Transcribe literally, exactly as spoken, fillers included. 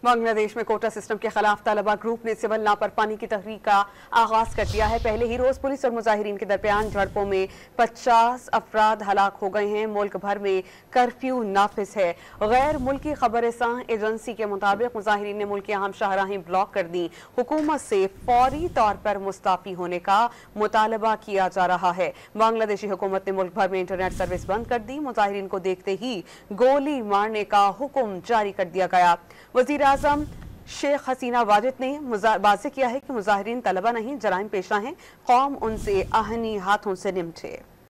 बांग्लादेश में quota system के खिलाफ तलबा ग्रुप ने सिविल लापरवाही की तहरीक का आगाज कर दिया है। पहले ही रोज पुलिस और मुजाहिरीन के दरमियान झड़पों में पचास अफराद हलाक हो गए हैं। मुल्क भर में कर्फ्यू नाफिज है। गैर मुल्की खबरसां एजेंसी के मुताबिक मुजाहिरीन ने मुल्क की अहम शाहराहें ब्लॉक कर दी। हुकूमत से फौरी तौर पर मुस्ताफी होने का मुतालबा किया जा रहा है। बांग्लादेशी हुकूमत ने मुल्क भर में इंटरनेट सर्विस बंद कर दी। मुजाहिरीन को देखते ही गोली मारने का हुक्म जारी कर दिया गया। वजीर आजम शेख हसीना वाजिद ने वाज़ेह किया है कि मुजाहिरीन तलबा नहीं, जराइम पेशा हैं। कौम उनसे आहनी हाथों से निपटे।